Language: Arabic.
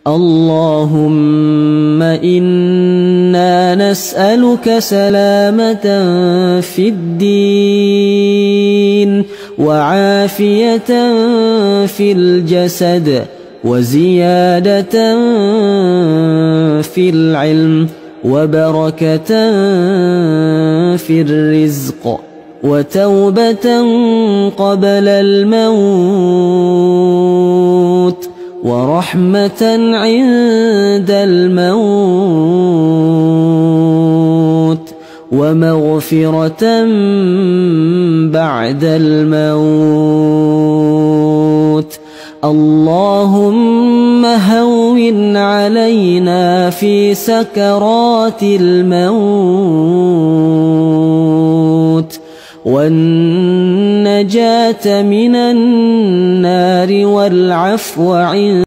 اللهم إنا نسألك سلامة في الدين وعافية في الجسد وزيادة في العلم وبركة في الرزق وتوبة قبل الموت ورحمة عند الموت ومغفرة بعد الموت. اللهم هون علينا في سكرات الموت والنجاة من النار والعفو عند